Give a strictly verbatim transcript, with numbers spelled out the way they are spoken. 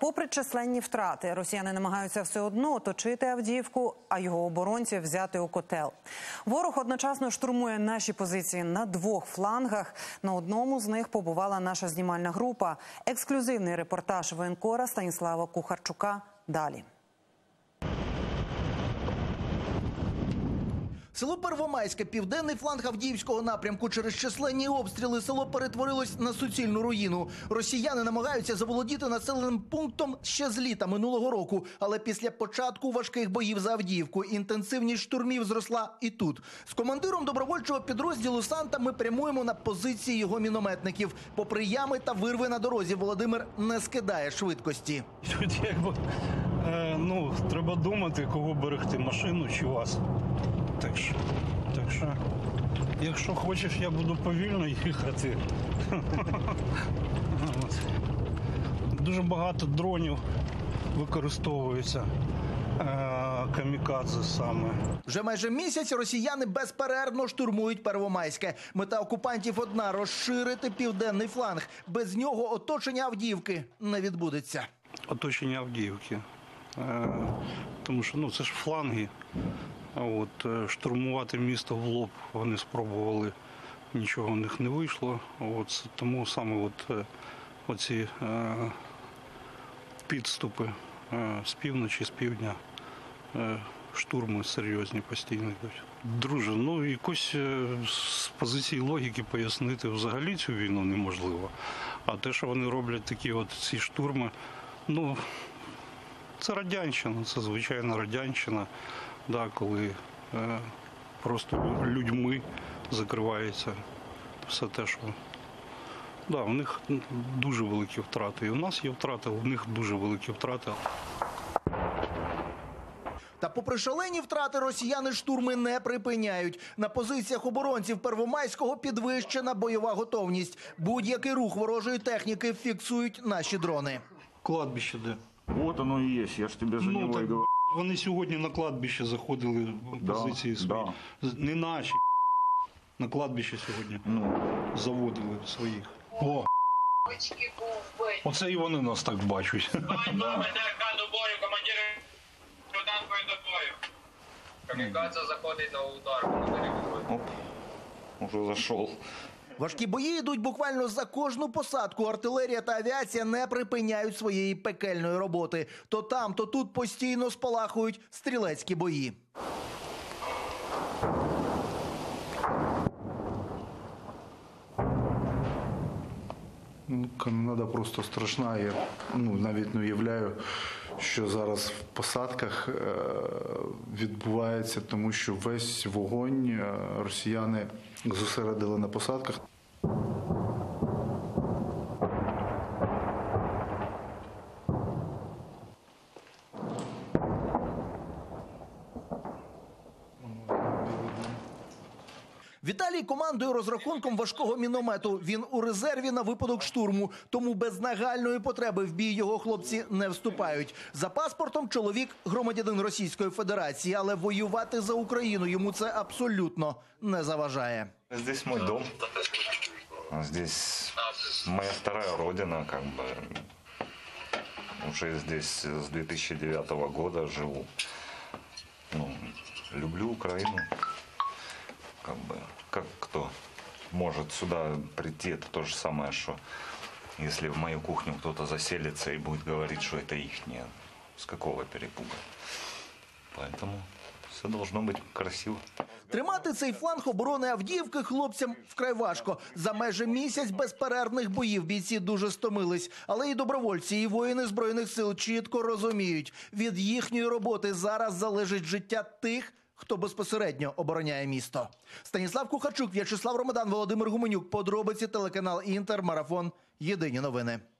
Попри численні втрати, росіяни намагаються все одно оточити Авдіївку, а його оборонці взяти у котел. Ворог одночасно штурмує наші позиції на двох флангах. На одному з них побувала наша знімальна група. Ексклюзивний репортаж воєнкора Станіслава Кухарчука далі. Село Первомайське, південний фланг Авдіївського напрямку. Через численні обстріли село перетворилось на суцільну руїну. Росіяни намагаються заволодіти населеним пунктом ще з літа минулого року. Але після початку важких боїв за Авдіївку інтенсивність штурмів зросла і тут. З командиром добровольчого підрозділу «Санта» ми прямуємо на позиції його мінометників. Попри ями та вирви на дорозі, Володимир не скидає швидкості. Тут якби, е, ну, треба думати, кого берегти, машину чи вас. Так що, так що, якщо хочеш, я буду повільно їхати. Дуже багато дронів використовується, камікадзе саме. Вже майже місяць росіяни безперервно штурмують Первомайське. Мета окупантів одна – розширити південний фланг. Без нього оточення Авдіївки не відбудеться. Оточення Авдіївки. Тому що, ну, це ж фланги. А от штурмувати місто в лоб вони спробували, нічого в них не вийшло. От, тому саме от, оці е, підступи е, з півночі, з півдня, е, штурми серйозні постійно йдуть. Друже, ну якось е, з позиції логіки пояснити взагалі цю війну неможливо. А те, що вони роблять такі от ці штурми, ну, це радянщина, це звичайна радянщина. Да, коли е, просто людьми закривається все те, що... Да, у них дуже великі втрати. І у нас є втрати, у них дуже великі втрати. Та попри шалені втрати, росіяни штурми не припиняють. На позиціях оборонців Первомайського підвищена бойова готовність. Будь-який рух ворожої техніки фіксують наші дрони. Кладбище де? Вот оно и есть, я ж тебе за ну, него так, и говорю. Вони сьогодні на кладбище заходили в Да, позиції свої. да. Не наші. На кладбище сьогодні Ну. заводили своїх. О! Оце і вони нас так бачать. Камікадзе заходить на удар. Оп, уже зашел. Важкі бої йдуть буквально за кожну посадку. Артилерія та авіація не припиняють своєї пекельної роботи. То там, то тут постійно спалахують стрілецькі бої. Ну, Канонада просто страшна. Я ну, навіть не уявляю, що зараз в посадках е, відбувається, тому що весь вогонь е, росіяни зосередили на посадках. Віталій командує розрахунком важкого міномету. Він у резерві на випадок штурму, тому без нагальної потреби в бій його хлопці не вступають. За паспортом чоловік – громадянин Російської Федерації, але воювати за Україну йому це абсолютно не заважає. Здесь мой дом, здесь моя вторая родина, как бы. Уже здесь с две тысячи девятого года живу. Ну, люблю Украину. Как бы, как кто может сюда прийти, это то же самое, что если в мою кухню кто-то заселится и будет говорить, что это ихнее, с какого перепуга. Поэтому все должно быть красиво. Тримати цей фланг оборони Авдіївки хлопцям вкрай важко. За майже місяць безперервних боїв бійці дуже стомились. Але і добровольці, і воїни Збройних сил чітко розуміють, від їхньої роботи зараз залежить життя тих, хто безпосередньо обороняє місто. Станіслав Кухарчук, В'ячеслав Ромадан, Володимир Гуменюк. Подробиці, телеканал «Інтер», Марафон. Єдині новини.